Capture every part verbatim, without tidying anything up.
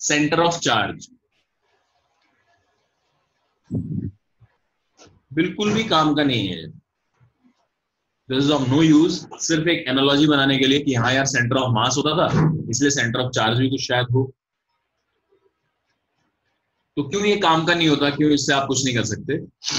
Centre of charge बिल्कुल भी काम का नहीं है, this is of no use, सिर्फ एक एनालॉजी बनाने के लिए कि हाँ यार सेंटर ऑफ मास होता था इसलिए सेंटर ऑफ चार्ज भी कुछ शायद हो। तो क्यों ये काम का नहीं होता, क्यों इससे आप कुछ नहीं कर सकते?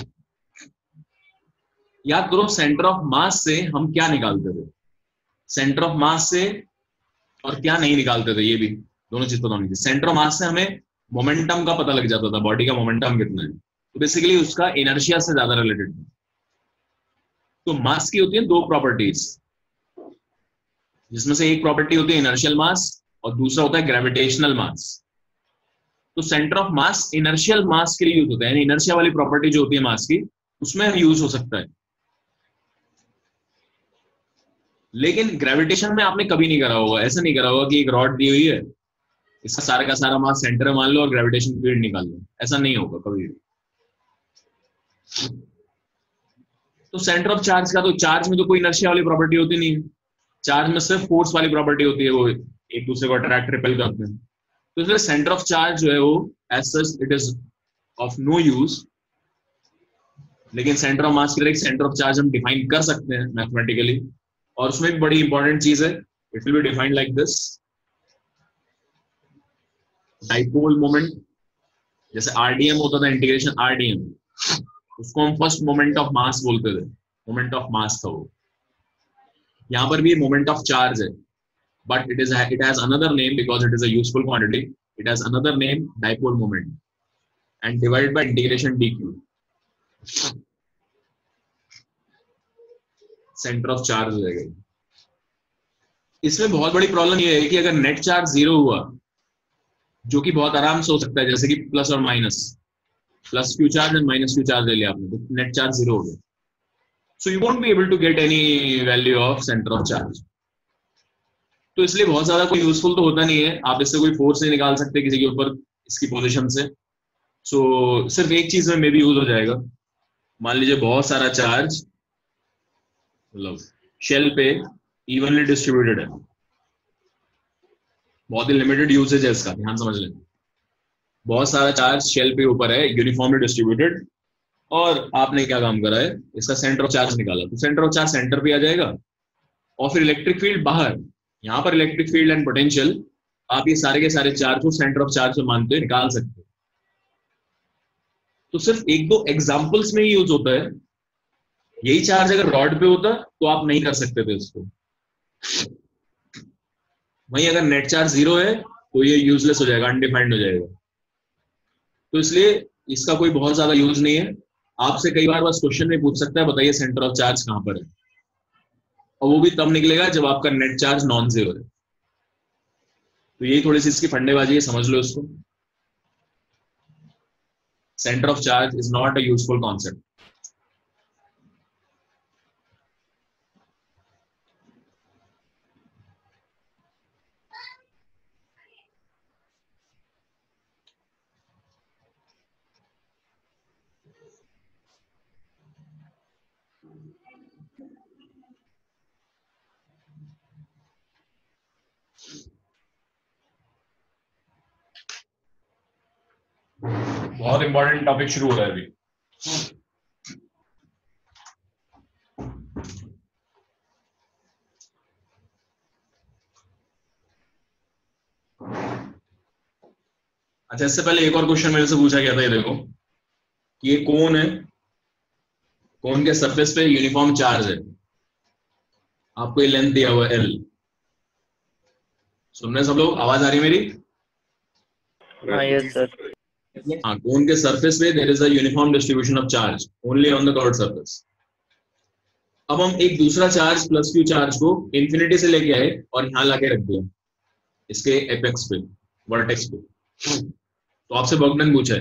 याद करो सेंटर ऑफ मास से हम क्या निकालते थे, सेंटर ऑफ मास से और क्या नहीं निकालते थे, ये भी दोनों चीज पता होनी चाहिए। सेंटर ऑफ मास से हमें मोमेंटम का पता लग जाता था, बॉडी का मोमेंटम कितना है, तो बेसिकली उसका इनर्शिया से ज्यादा रिलेटेड था। तो मास की होती है दो प्रॉपर्टीज, जिसमें से एक प्रॉपर्टी होती है इनर्शियल मास और दूसरा होता है ग्रेविटेशनल मास। तो centre of mass inertial mass के लिए यूज होता है, यानी इनर्शिया वाली प्रॉपर्टी जो होती है मास की उसमें यूज हो सकता है। लेकिन ग्रेविटेशन में आपने कभी नहीं करा होगा, ऐसा नहीं करा होगा कि एक रॉड दी हुई है, इसका सारा का सारा मास सेंटर में मान लो और ग्रेविटेशन फील्ड निकाल लो, ऐसा नहीं होगा कभी भी। तो सेंटर ऑफ चार्ज का, तो चार्ज में तो कोई इनर्शिया वाली प्रॉपर्टी होती नहीं है, चार्ज में सिर्फ फोर्स वाली प्रॉपर्टी होती है, वो एक दूसरे को अट्रैक्ट रिपेल करते हैं। तो इसलिए सेंटर ऑफ चार्ज जो है वो as such it is of no use, लेकिन सेंटर ऑफ मास की तरह सेंटर ऑफ चार्ज हम डिफाइन कर सकते हैं मैथमेटिकली, और उसमें भी बड़ी इंपॉर्टेंट चीज है, it will be defined like this, dipole moment. जैसे आरडीएम होता था, इंटीग्रेशन आरडीएम, उसको हम फर्स्ट मोमेंट ऑफ मास बोलते थे, मोमेंट ऑफ मास था वो। यहां पर भी मोमेंट ऑफ चार्ज है, but it is it has another name because it is a useful quantity. It has another name, dipole moment, and divided by integration dq. Centre of charge हो जाएगा। इसमें बहुत बड़ी प्रॉब्लम ये है कि अगर नेट चार्ज जीरो हुआ, जो कि बहुत आराम से हो सकता है, जैसे कि प्लस और minus, plus Q charge and minus Q charge ले लिया आपने, तो नेट चार्ज जीरो हो गया, so you won't be able to get any value of centre of charge. तो इसलिए बहुत ज्यादा कोई यूजफुल तो होता नहीं है, आप इससे कोई फोर्स नहीं निकाल सकते किसी के ऊपर इसकी पोजीशन से। सो so, सिर्फ एक चीज में मे भी यूज हो जाएगा, मान लीजिए बहुत सारा चार्ज मतलब शेल पे इवनली डिस्ट्रीब्यूटेड है, बहुत ही लिमिटेड यूसेज है इसका, ध्यान समझ लें। बहुत सारा चार्ज शेल पे ऊपर है यूनिफॉर्मली डिस्ट्रीब्यूटेड, और आपने क्या काम करा है, इसका सेंटर ऑफ चार्ज निकाला, तो सेंटर ऑफ चार्ज सेंटर पे आ जाएगा, और फिर इलेक्ट्रिक फील्ड बाहर, यहाँ पर इलेक्ट्रिक फील्ड एंड पोटेंशियल, आप ये सारे के सारे चार्ज को सेंटर ऑफ चार्ज में मानते हुए निकाल सकते हो। तो सिर्फ एक दो एग्जांपल्स में ही यूज होता है, यही चार्ज अगर रॉड पे होता तो आप नहीं कर सकते थे इसको। वहीं अगर नेट चार्ज जीरो है तो ये यूजलेस हो जाएगा, अनडिफाइंड हो जाएगा। तो इसलिए इसका कोई बहुत ज्यादा यूज नहीं है। आपसे कई बार बस क्वेश्चन में पूछ सकता है, बताइए सेंटर ऑफ चार्ज कहां पर है, और वो भी तब निकलेगा जब आपका नेट चार्ज नॉन जीरो है। तो यही थोड़ी सी इसकी फंडेबाजी है, समझ लो इसको। Centre of charge is not a useful concept. बहुत इंपॉर्टेंट टॉपिक शुरू हो रहा है अभी। अच्छा, इससे पहले एक और क्वेश्चन मेरे से पूछा गया था, ये देखो कि ये कोन है, कोन के सरफेस पे यूनिफॉर्म चार्ज है, आपको ये लेंथ दिया हुआ है एल। सुन रहे सब लोग, आवाज आ रही है मेरी? हाँ यस सर। हाँ, कोन के सरफेस पे there is a uniform distribution of charge only on the curved surface. अब हम एक दूसरा चार्ज प्लस क्यू चार्ज को इंफिनिटी से लेके आए और यहां लाके रख दिया इसके एपेक्स पे, वर्टेक्स पे। तो आपसे वर्क डन पूछा है,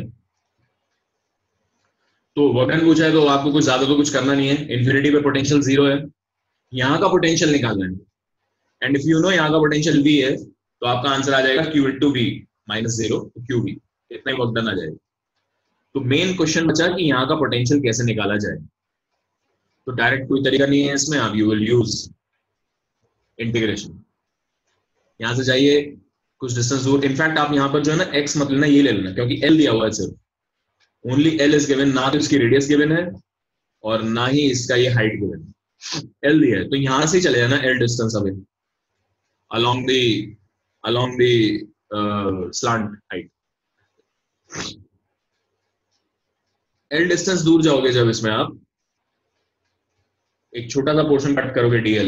तो वर्क डन पूछा है तो आपको कुछ ज्यादा तो कुछ करना नहीं है। इंफिनिटी पे पोटेंशियल जीरो है, यहाँ का पोटेंशियल निकालना है, एंड इफ यू नो यहाँ का पोटेंशियल v है, तो आपका आंसर आ जाएगा q into V minus zero Q V, इतना ही वर्क डन आ जाएगा। तो मेन क्वेश्चन बचा कि यहाँ का पोटेंशियल कैसे निकाला जाए। तो डायरेक्ट कोई तरीका नहीं है इसमें, आप यू विल यूज इंटीग्रेशन। यहां से जाइए कुछ डिस्टेंस दूर। इनफैक्ट आप यहाँ पर जो है ना x मत लेना, ये ले लेना, क्योंकि l दिया हुआ है सिर्फ, ओनली l इज गिवन, ना तो इसकी रेडियस गिवन है और ना ही इसका ये हाइट गिवन है, l दिया है, तो यहां से चले जाना l distance away along the along the uh, slant height। l distance दूर जाओगे जब इसमें आप एक छोटा सा पोर्शन कट करोगे dl,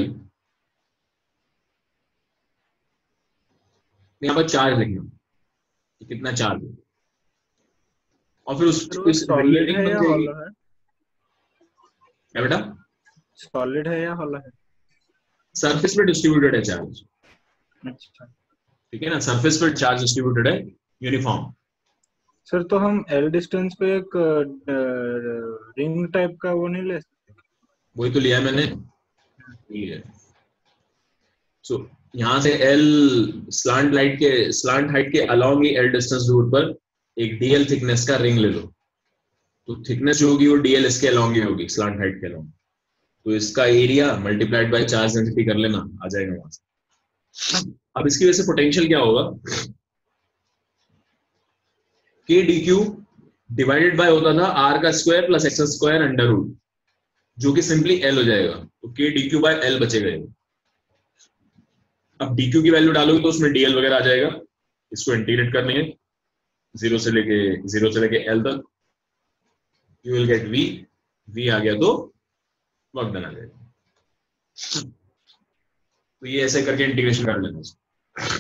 यहाँ पर चार्ज लिखना कि कितना चार्ज है, और फिर उस इस सॉलिड है या हॉलो है? क्या बेटा? सॉलिड है या हॉलो है? सरफेस पे डिस्ट्रीब्यूटेड है चार्ज। अच्छा ठीक है ना, सरफेस पे चार्ज डिस्ट्रीब्यूटेड है यूनिफॉर्म। सर तो हम एल डिस्टेंस पे एक रिंग टाइप का वो नहीं ले सकते? वही तो लिया मैंने, लिया। सो यहाँ से L स्लांट लाइट के स्लांट हाइट के अलोंग ही L डिस्टेंस दूर पर एक dl थिकनेस का रिंग ले लो, तो थिकनेस जो होगी वो dl इसके अलोंग ही होगी, स्लांट हाइट के अलोंग, तो इसका area multiplied by charge density कर लेना, आ जाएगा वहां से। अब इसकी वजह से पोटेंशियल क्या होगा, k dq डिवाइडेड बाय होता था r का square plus X square under root, जो कि सिंपली l हो जाएगा, तो k dq बाय l बचेगा। अब dq की वैल्यू डालोगे तो उसमें dl वगैरह आ जाएगा, इसको इंटीग्रेट करनी है जीरो से लेके जीरो से लेके l तक, you will get v, v आ गया तो वर्क डन आ जाएगा। तो ये ऐसे करके इंटीग्रेशन कर लेना।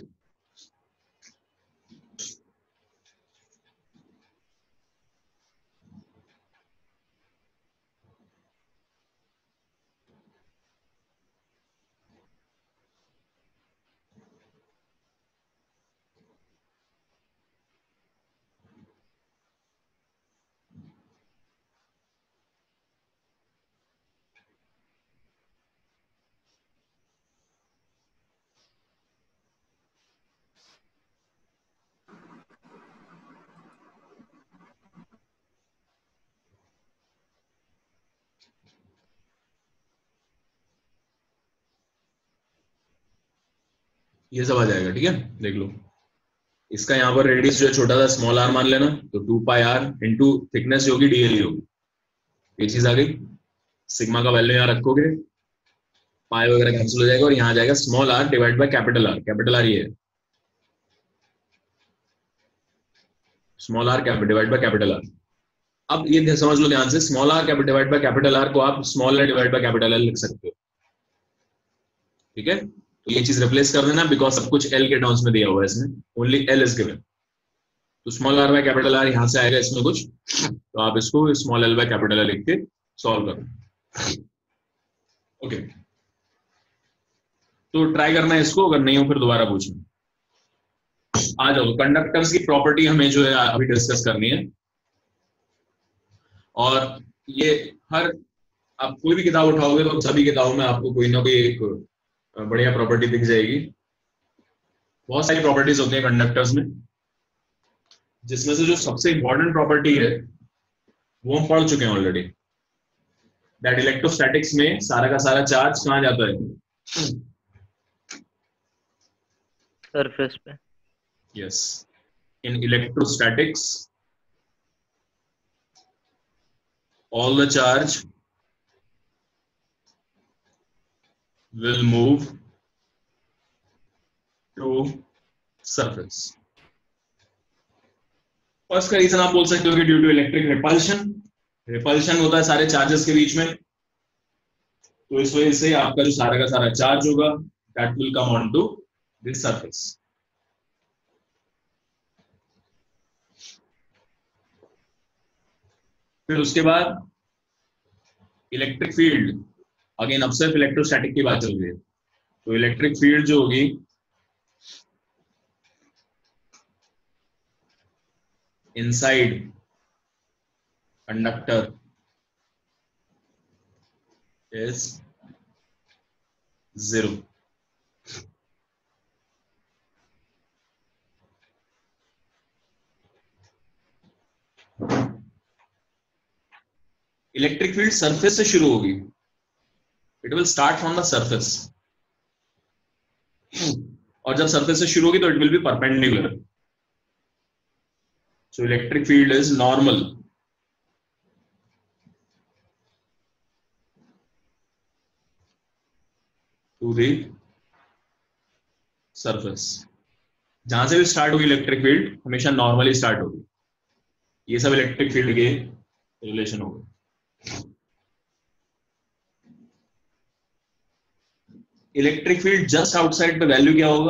ये सब आ जाएगा, ठीक है, देख लो। इसका यहाँ पर रेडियस जो है छोटा सा स्मॉल आर मान लेना, तो two pi R into thickness जो होगी डीएल होगी, ये चीज आ गई। सिग्मा का वैल्यू यहाँ रखोगे, पाई वगैरह कैंसिल हो जाएगा और यहाँ आ जाएगा small R divide by capital R, capital R ये है, small R divide by capital R. अब ये समझ लो ध्यान से, small R divide by capital R को आप small R divide by capital R लिख सकते हो, ठीक है। तो ये चीज रिप्लेस कर देना, बिकॉज सब कुछ एल के टर्म्स में दिया हुआ है इसमें, ओनली एल इज गिवन, तो small R by capital R यहां से आएगा इसमें कुछ, तो आप इसको small L by capital R लिख के सॉल्व करो। ओके, तो ट्राई करना है इसको, अगर नहीं हो फिर दोबारा पूछना। आ जाओ, कंडक्टर्स की प्रॉपर्टी हमें जो है अभी डिस्कस करनी है, और ये हर आप कोई भी किताब उठाओगे तो सभी किताबों में आपको कोई ना कोई एक बढ़िया प्रॉपर्टी दिख जाएगी। बहुत सारी प्रॉपर्टीज होती हैं कंडक्टर्स में, जिसमें से जो सबसे इंपॉर्टेंट प्रॉपर्टी है वो हम पढ़ चुके हैं ऑलरेडी, दैट इलेक्ट्रोस्टैटिक्स में सारा का सारा चार्ज कहाँ जाता है, सरफेस पे। Yes, in electrostatics all the charge will move to surface। First का रीजन आप बोल सकते हो कि due to electric repulsion, repulsion होता है सारे चार्जेस के बीच में, तो इस वजह से आपका जो सारा का सारा चार्ज होगा that will come on to this surface. फिर उसके बाद इलेक्ट्रिक फील्ड, अगेन अब सिर्फ इलेक्ट्रोस्टैटिक की बात चल रही है, तो इलेक्ट्रिक फील्ड जो होगी inside conductor is zero. Electric field surface से शुरू होगी, it will start from the surface, और जब सरफेस से शुरू होगी तो it will be perpendicular. So electric field is normal to the surface. जहां से भी स्टार्ट होगी इलेक्ट्रिक फील्ड हमेशा नॉर्मली स्टार्ट होगी. ये सब इलेक्ट्रिक फील्ड के रिलेशन होगा. इलेक्ट्रिक फील्ड जस्ट आउटसाइड पे वैल्यू क्या होगा?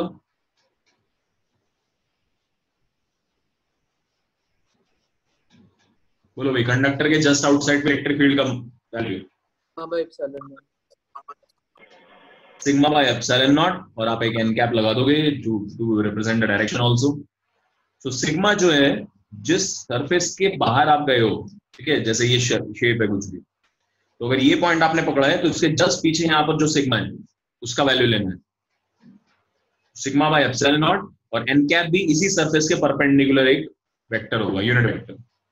बोलो भाई, कंडक्टर के जस्ट आउटसाइड पे इलेक्ट्रिक फील्ड का value sigma by epsilon naught, और आप एक एन कैप लगा दोगे to to represent the direction also. So sigma जो है जिस सरफेस के बाहर आप गए हो, ठीक है, जैसे ये शेप है कुछ भी, तो अगर ये पॉइंट आपने पकड़ा है तो उसके जस्ट पीछे यहाँ पर जो सिग्मा है उसका वैल्यू लेना है. सिग्मा बाय एप्सिलॉन नॉट, और एन कैप भी इसी सरफेस के परपेंडिकुलर एक वेक्टर होगा, यूनिट वेक्टर.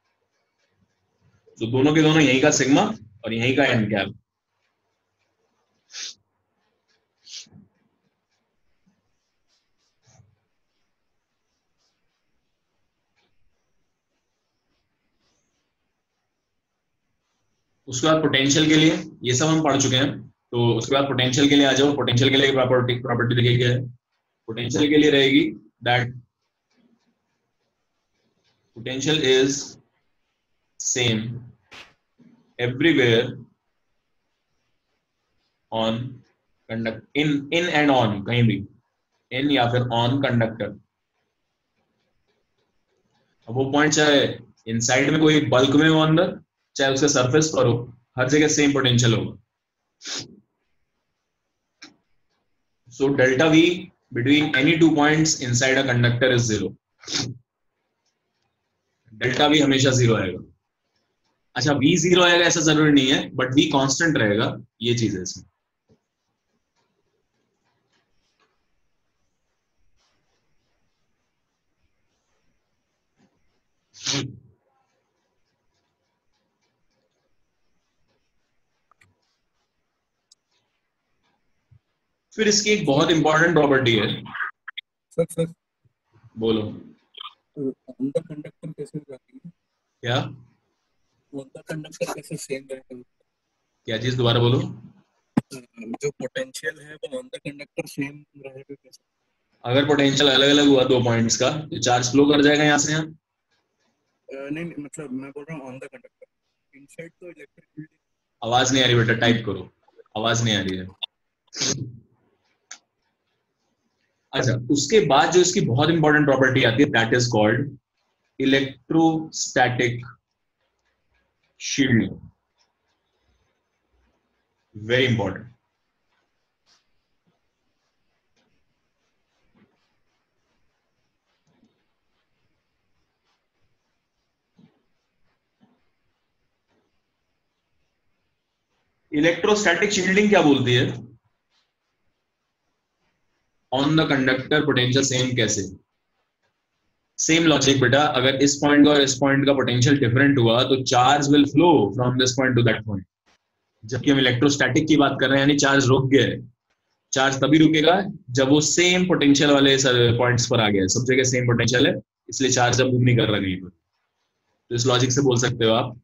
तो दोनों के दोनों यहीं का सिग्मा और यहीं का एन कैप. उसके बाद पोटेंशियल के लिए ये सब हम पढ़ चुके हैं, तो उसके बाद पोटेंशियल के लिए आ जाओ. पोटेंशियल के लिए प्रॉपर्टी प्रॉपर्टी देखिए क्या है. पोटेंशियल के लिए रहेगी that potential is same everywhere on conduct in in and on, कहीं भी इन या फिर ऑन कंडक्टर. अब वो पॉइंट चाहे इनसाइड में कोई बल्क में हो अंदर, चाहे उसके सरफेस पर हो, हर जगह सेम पोटेंशियल होगा. So delta V between any two points inside a conductor is zero. Delta V हमेशा जीरो आएगा. अच्छा, वी जीरो आएगा ऐसा जरूरी नहीं है, बट वी कांस्टेंट रहेगा, ये चीज है इसमें. फिर इसकी एक बहुत इंपॉर्टेंट प्रॉपर्टी है. सर सर बोलो. ऑन द कंडक्टर कैसे रहती है? क्या ऑन द कंडक्टर कैसे सेम रहेगा? क्या चीज, दोबारा बोलो. जो पोटेंशियल है वो ऑन द कंडक्टर सेम रहेगा कैसे? अगर पोटेंशियल अलग अलग हुआ दो पॉइंट्स का, तो चार्ज फ्लो कर जाएगा यहाँ से यहाँ. नहीं नहीं, मतलब मैं बोल रहा हूँ ऑन द कंडक्टर. इनसाइड तो इलेक्ट्रिक फील्ड. आवाज नहीं आ रही बेटा, टाइप करो, आवाज नहीं आ रही है. अच्छा, उसके बाद जो इसकी बहुत इंपॉर्टेंट प्रॉपर्टी आती है that is called electrostatic shielding. Very important. Electrostatic shielding क्या बोलती है? On the conductor potential same कैसे? सेम लॉजिक बेटा. अगर इस पॉइंट का और इस पॉइंट का पोटेंशियल डिफरेंट हुआ तो charge will flow from this point to that point. जबकि हम इलेक्ट्रोस्टैटिक की बात कर रहे हैं, यानी चार्ज रुक गया है. चार्ज तभी रुकेगा जब वो सेम पोटेंशियल वाले पॉइंट्स पर आ गया है. सब जगह सेम पोटेंशियल है, इसलिए चार्ज अब मूव नहीं कर रहा कहीं पर. तो इस लॉजिक से बोल सकते हो आप.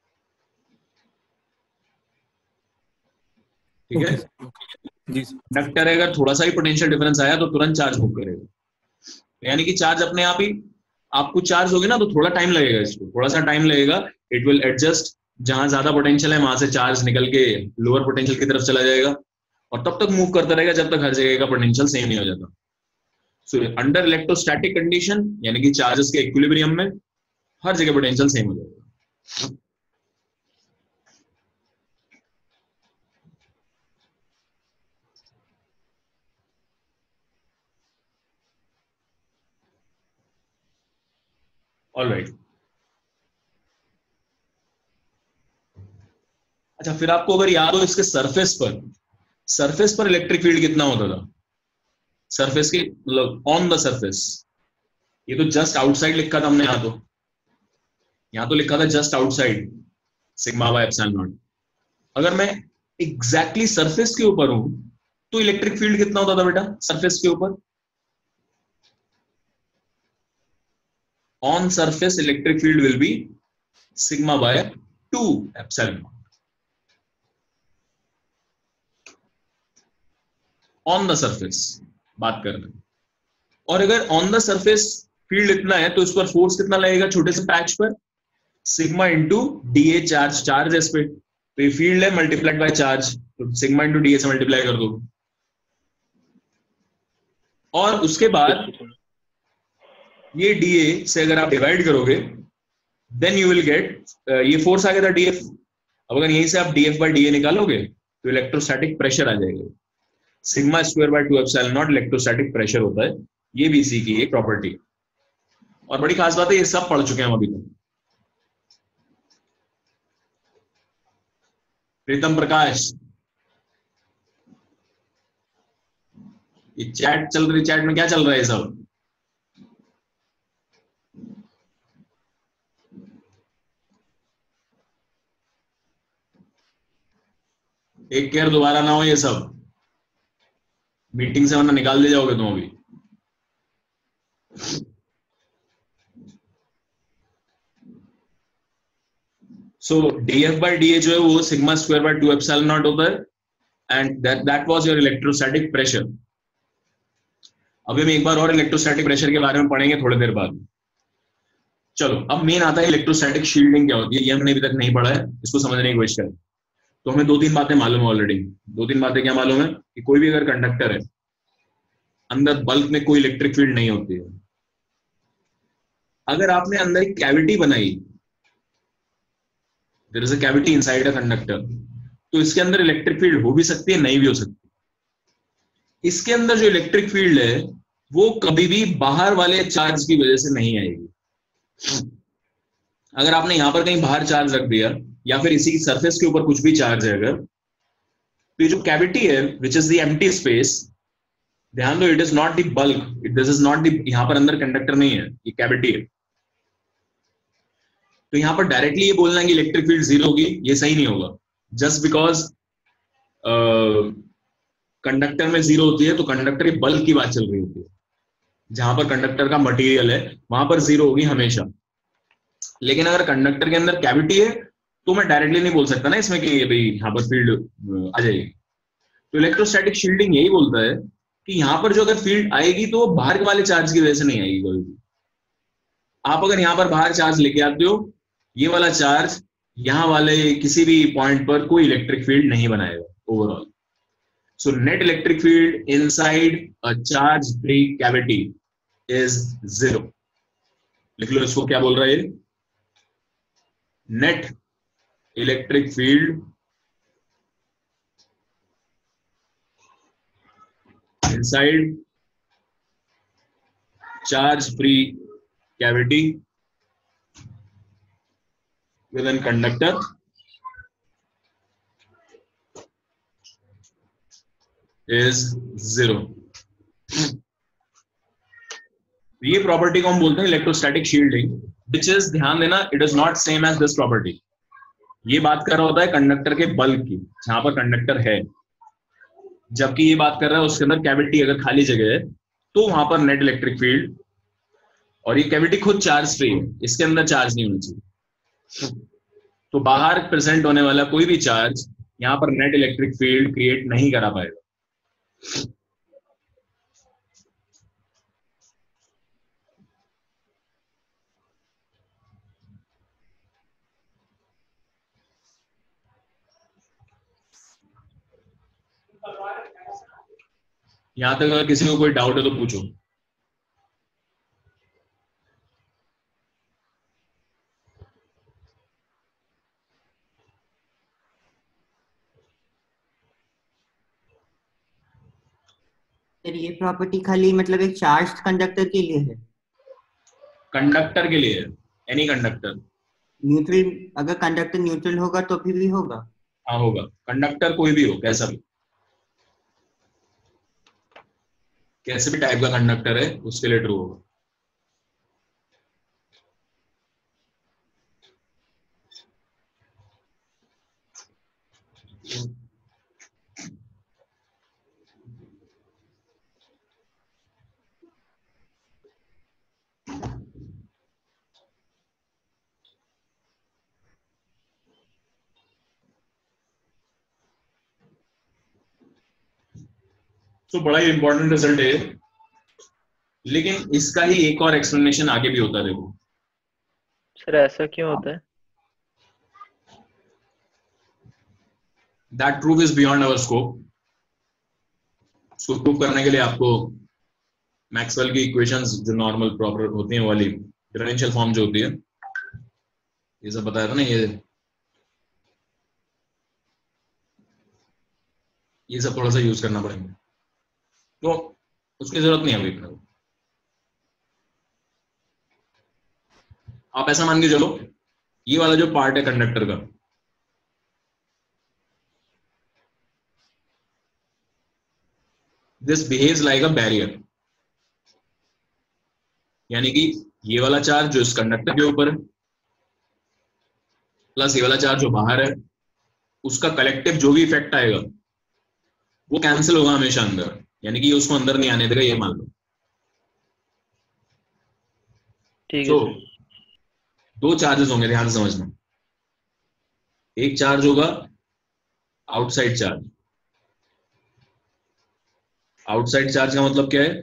ठीक है. कंडक्टर अगर थोड़ा सा ही पोटेंशियल डिफरेंस आया तो तुरंत चार्ज मूव करेगा. यानी कि चार्ज अपने आप ही, आपको चार्ज होगी ना तो थोड़ा टाइम लगेगा, इसको थोड़ा सा टाइम लगेगा. It will adjust. जहां ज्यादा पोटेंशियल है वहां से चार्ज निकल के लोअर पोटेंशियल की तरफ चला जाएगा, और तब तक मूव करता रहेगा जब तक हर जगह का पोटेंशियल सेम नहीं हो जाता. सो अंडर इलेक्ट्रोस्टैटिक कंडीशन, यानी कि चार्जेस के इक्विलिब्रियम में हर जगह पोटेंशियल सेम हो जाएगा. All right. अच्छा, फिर आपको अगर याद हो इसके सरफेस पर सरफेस पर इलेक्ट्रिक फील्ड कितना होता था? सरफेस के मतलब ऑन द सरफेस. ये तो जस्ट आउटसाइड लिखा था हमने, यहां तो यहां तो लिखा था just outside sigma by epsilon naught. अगर मैं एग्जैक्टली सरफेस के ऊपर हूं तो इलेक्ट्रिक फील्ड कितना होता था बेटा सरफेस के ऊपर? on surface electric field will be sigma by two epsilon on the surface बात कर रहे हैं। और अगर on the surface फील्ड इतना है तो इस पर फोर्स कितना लगेगा छोटे से पैच पर, sigma into D A charge, charge है इस पे, तो ये फील्ड है मल्टीप्लाइड बाय चार्ज, तो सिग्मा इंटू डी ए से मल्टीप्लाई कर दो। और उसके बाद ये डी ए से अगर आप डिवाइड करोगे देन यू विल गेट, ये फोर्स आ गया था डी एफ, अब अगर यहीं से आप D F by D A निकालोगे तो इलेक्ट्रोस्टैटिक प्रेशर आ जाएगा, sigma square by two epsilon naught electrostatic pressure होता है, ये भी इसी की एक प्रॉपर्टी। और बड़ी खास बात है ये सब पढ़ चुके हैं हम अभी तक। प्रीतम प्रकाश, ये चैट चल रही, चैट में क्या चल रहा है सब? एक केयर दोबारा ना हो ये सब, मीटिंग से वरना निकाल दे जाओगे तुम अभी। So D F by D A जो है वो sigma square by two epsilon naught होता है and that that was your electrostatic pressure. अभी हम एक बार और इलेक्ट्रोस्टैटिक प्रेशर के बारे में पढ़ेंगे थोड़ी देर बाद। चलो अब मेन आता है इलेक्ट्रोस्टैटिक शील्डिंग क्या होती है, ये हमने अभी तक नहीं पढ़ा है, इसको समझने की कोशिश करें। तो हमें दो तीन बातें मालूम है ऑलरेडी। दो तीन बातें क्या मालूम है कि कोई भी अगर कंडक्टर है अंदर बल्क में कोई इलेक्ट्रिक फील्ड नहीं होती है। अगर आपने अंदर एक कैविटी बनाई, there is a cavity inside a conductor, तो इसके अंदर इलेक्ट्रिक फील्ड हो भी सकती है, नहीं भी हो सकती। इसके अंदर जो इलेक्ट्रिक फील्ड है वो कभी भी बाहर वाले चार्ज की वजह से नहीं आएगी। अगर आपने यहां पर कहीं बाहर चार्ज रख दिया या फिर इसी की सरफेस के ऊपर कुछ भी चार्ज है अगर, तो ये जो कैविटी है which is the empty space, ध्यान दो it is not the bulk, this is not the, यहां पर अंदर कंडक्टर नहीं है, ये कैविटी है। तो यहां पर डायरेक्टली ये बोलना है कि इलेक्ट्रिक फील्ड जीरो होगी, ये सही नहीं होगा। जस्ट बिकॉज कंडक्टर में जीरो होती है तो कंडक्टर के बल्क की बात चल रही होती है, जहां पर कंडक्टर का मटेरियल है वहां पर जीरो होगी हमेशा। लेकिन अगर कंडक्टर के अंदर कैविटी है तो मैं डायरेक्टली नहीं बोल सकता ना इसमें कि भाई यहाँ पर फील्ड आ जाएगी। तो इलेक्ट्रोस्टैटिक शील्डिंग यही बोलता है कि यहाँ पर जो अगर फील्ड आएगी तो वो बाहर वाले चार्ज की वजह से नहीं आएगी कोई भी। आप अगर यहाँ पर बाहर चार्ज लेके आते हो, ये वाला चार्ज यहाँ वाले किसी भी पॉइंट पर कोई इलेक्ट्रिक फील्ड नहीं बनाएगा overall. So net electric field inside a charge free cavity is zero. लिख लो इसको, क्या बोल रहा है ये? Net electric field inside charge free cavity within conductor is zero। ये प्रॉपर्टी को हम बोलते हैं इलेक्ट्रोस्टैटिक शील्डिंग, विच इज, ध्यान देना, it is not same as this property. ये बात कर रहा होता है कंडक्टर के बल्क की, जहां पर कंडक्टर है, जबकि ये बात कर रहा है उसके अंदर कैविटी अगर खाली जगह है तो वहां पर नेट इलेक्ट्रिक फील्ड, और ये कैविटी खुद चार्ज फ्री है, इसके अंदर चार्ज नहीं होना चाहिए। तो बाहर प्रेजेंट होने वाला कोई भी चार्ज यहां पर नेट इलेक्ट्रिक फील्ड क्रिएट नहीं करा पाएगा। यहां तक अगर किसी को कोई डाउट है तो पूछो। सर ये प्रॉपर्टी खाली मतलब एक चार्ज कंडक्टर के लिए है? कंडक्टर के लिए, एनी कंडक्टर। न्यूट्रल, अगर कंडक्टर न्यूट्रल होगा तो फिर भी होगा? हाँ होगा, कंडक्टर कोई भी हो, कैसा भी, कैसे भी टाइप का कंडक्टर है उसके लिए ट्रू होगा। सो बड़ा ही इंपॉर्टेंट रिजल्ट है, लेकिन इसका ही एक और एक्सप्लेनेशन आगे भी होता है। देखो सर ऐसा क्यों होता है? That proof is beyond our scope. उसको प्रूव करने के लिए आपको मैक्सवेल की इक्वेशंस जो नॉर्मल प्रॉपर होती हैं वाली डिफरेंशियल फॉर्म जो होती है, ये सब बताया था ना, ये ये सब थोड़ा सा यूज करना पड़ेगा, तो उसकी जरूरत नहीं है अभी इतना। आप ऐसा मान के चलो, ये वाला जो पार्ट है कंडक्टर का, this behaves like a barrier, यानी कि ये वाला चार्ज जो इस कंडक्टर के ऊपर है प्लस ये वाला चार्ज जो बाहर है, उसका कलेक्टिव जो भी इफेक्ट आएगा वो कैंसिल होगा हमेशा अंदर, यानी कि ये उसको अंदर नहीं आने देगा, ये मान लो। ठीक तो है। दो चार्जेस होंगे, ध्यान से समझना। एक चार्ज होगा आउटसाइड चार्ज। आउटसाइड चार्ज का मतलब क्या है?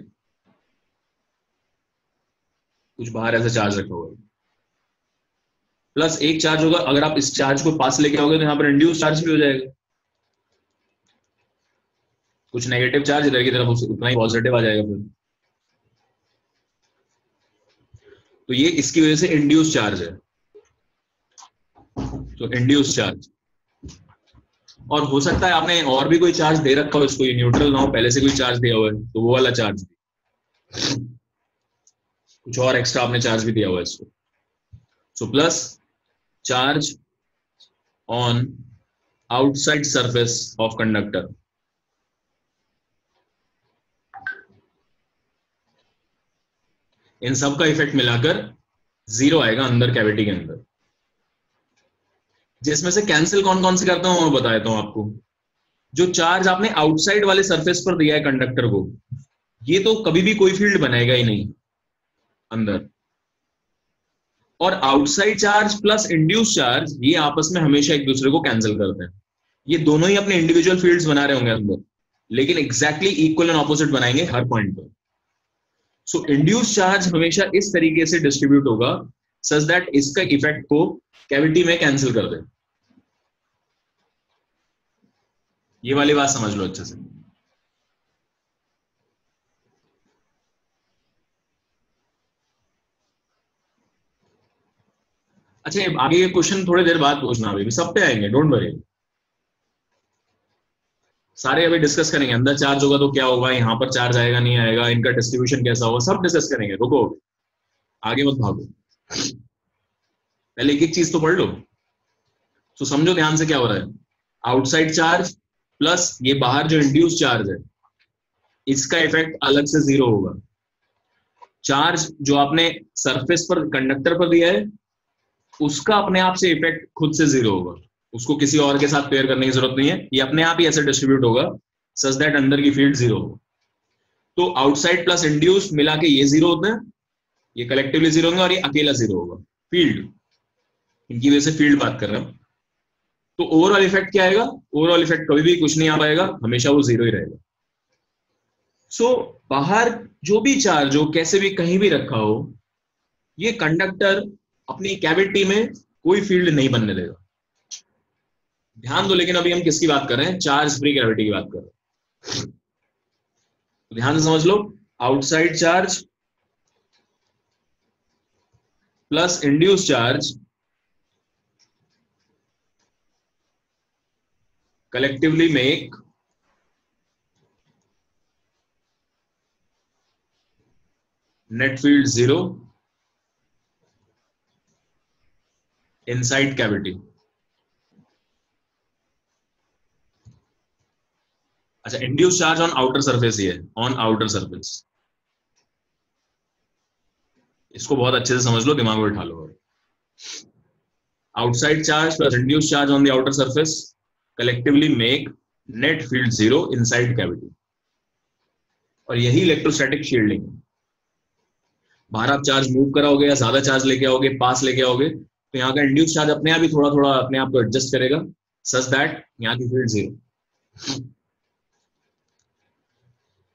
कुछ बाहर ऐसा चार्ज रखा हुआ है। प्लस एक चार्ज होगा, अगर आप इस चार्ज को पास लेके आओगे तो यहां पर इंड्यूस चार्ज भी हो जाएगा। कुछ नेगेटिव चार्ज इधर की तरफ उतना ही पॉजिटिव आ जाएगा फिर। तो ये इसकी वजह से इंड्यूस चार्ज है, तो इंड्यूस चार्ज। और हो सकता है आपने और भी कोई चार्ज दे रखा हो इसको, ये न्यूट्रल ना हो, पहले से कोई चार्ज दिया हुआ है, तो वो वाला चार्ज भी, कुछ और एक्स्ट्रा आपने चार्ज भी दिया हुआ है इसको। So plus charge on outside surface of conductor, इन सब का इफेक्ट मिलाकर जीरो आएगा अंदर कैविटी के अंदर। जिसमें से कैंसिल कौन कौन से करता हूं मैं बता देता हूं आपको। जो चार्ज आपने आउटसाइड वाले सरफेस पर दिया है कंडक्टर को, ये तो कभी भी कोई फील्ड बनाएगा ही नहीं अंदर। और outside charge plus induce charge, ये आपस में हमेशा एक दूसरे को कैंसिल करते हैं। ये दोनों ही अपने इंडिविजुअल फील्ड्स बना रहे होंगे अंदर, लेकिन एग्जैक्टली इक्वल एंड ऑपोजिट बनाएंगे हर पॉइंट पर। सो इंड्यूस चार्ज हमेशा इस तरीके से डिस्ट्रीब्यूट होगा सच दैट इसका इफेक्ट को कैविटी में कैंसिल कर दे। ये वाली बात समझ लो अच्छे से। अच्छा, आगे ये क्वेश्चन थोड़ी देर बाद पूछना, अभी सब पे आएंगे, डोंट वरी। सारे अभी डिस्कस करेंगे। अंदर चार्ज होगा तो क्या होगा, यहाँ पर चार्ज आएगा नहीं आएगा, इनका डिस्ट्रीब्यूशन कैसा होगा, सब डिस्कस करेंगे। रुको, आगे मत भागो, पहले एक एक चीज तो पढ़ लो। तो समझो ध्यान से क्या हो रहा है। आउटसाइड चार्ज प्लस ये बाहर जो इंड्यूस चार्ज है, इसका इफेक्ट अलग से जीरो होगा। चार्ज जो आपने सरफेस पर कंडक्टर पर दिया है, उसका अपने आप से इफेक्ट खुद से जीरो होगा, उसको किसी और के साथ पेयर करने की जरूरत नहीं है, ये अपने आप ही ऐसे डिस्ट्रीब्यूट होगा सच दैट अंदर की फील्ड जीरो होगा। तो आउटसाइड प्लस इंड्यूस मिला के ये जीरो होते हैं, ये कलेक्टिवली जीरो होंगे, और ये अकेला जीरो होगा। फील्ड, इनकी वजह से फील्ड बात कर रहा हूं। तो ओवरऑल इफेक्ट क्या आएगा? ओवरऑल इफेक्ट कभी भी कुछ नहीं आ पाएगा, हमेशा वो जीरो ही रहेगा। सो so, बाहर जो भी चार्ज हो, कैसे भी कहीं भी रखा हो, ये कंडक्टर अपनी कैविटी में कोई फील्ड नहीं बनने देगा। ध्यान दो, लेकिन अभी हम किसकी बात कर रहे हैं? चार्ज फ्री कैविटी की बात कर रहे हैं। तो ध्यान से समझ लो, outside charge plus induce charge collectively make net field zero inside cavity। अच्छा, induce charge on outer surface ही है, ऑन आउटर सरफेस। इसको बहुत अच्छे से समझ लो, दिमाग में बिठा लो। Outside charge plus induce charge on the outer surface collectively make net field zero inside cavity। और यही इलेक्ट्रोस्टैटिक शील्डिंग है। बाहर आप चार्ज मूव कराओगे या ज्यादा चार्ज लेके आओगे, पास लेके आओगे, तो यहाँ का इंड्यूस चार्ज अपने आप ही थोड़ा थोड़ा अपने आप को एडजस्ट करेगा सच दैट यहाँ की फील्ड जीरो।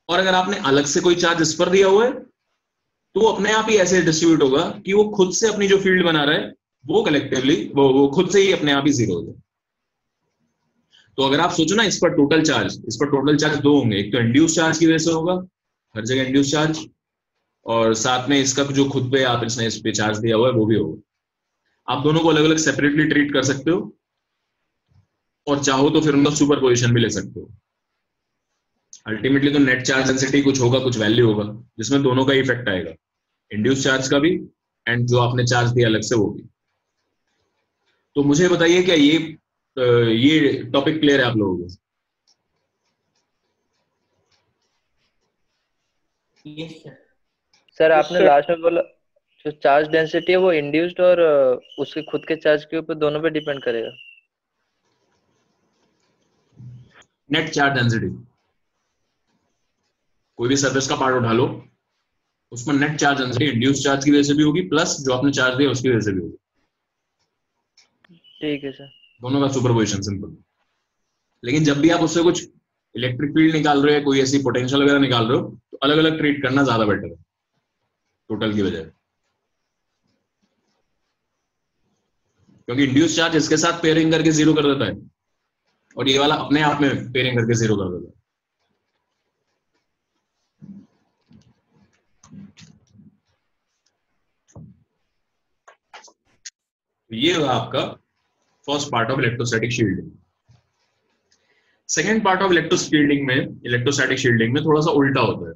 और अगर आपने अलग से कोई चार्ज इस पर दिया हुआ है तो वो अपने आप ही ऐसे डिस्ट्रीब्यूट होगा कि वो खुद से अपनी जो फील्ड बना रहा है वो कलेक्टिवली वो वो खुद से ही अपने आप ही जीरो हो जाए। तो अगर आप सोचो ना, इस पर टोटल चार्ज इस पर टोटल चार्ज दो होंगे, एक तो इंड्यूस चार्ज की वजह से होगा, हर जगह इंड्यूस चार्ज, और साथ में इसका जो खुद पे आप इसने इस पे चार्ज दिया हुआ है वो भी होगा। आप दोनों को अलग अलग सेपरेटली ट्रीट कर सकते हो और चाहो तो फिर उनका सुपर पोजिशन भी ले सकते हो। अल्टीमेटली तो नेट चार्ज डेंसिटी कुछ होगा, कुछ वैल्यू होगा जिसमें दोनों का इफेक्ट आएगा, इंड्यूस चार्ज का भी एंड जो आपने चार्ज दिया अलग से वो भी। तो मुझे बताइए क्या ये ये टॉपिक क्लियर है आप लोगों को? Yes sir. सर आपने लास्ट में बोला जो चार्ज डेंसिटी है वो इंड्यूस्ड और उसके खुद के चार्ज के ऊपर दोनों पे डिपेंड करेगा। नेट चार्ज डेंसिटी, कोई भी सरफेस का पार्ट उठा लो, उसमें net charge density induce charge की वजह से भी होगी प्लस जो आपने चार्ज दिया उसकी वजह से भी होगी। ठीक है सर। दोनों का सुपरपोजिशन सिंपल। लेकिन जब भी आप उससे कुछ इलेक्ट्रिक फील्ड निकाल रहे हो, कोई ऐसी पोटेंशियल वगैरह निकाल रहे हो, तो अलग अलग ट्रीट करना ज्यादा बेटर है टोटल की बजाय, क्योंकि इंड्यूस चार्ज इसके साथ पेयरिंग करके जीरो कर देता है और ये वाला अपने आप में पेयरिंग करके जीरो कर देता है। ये हुआ आपका first part of electrostatic shielding. Second part of electroshielding में इलेक्ट्रोस्टैटिक शील्डिंग में थोड़ा सा उल्टा होता है।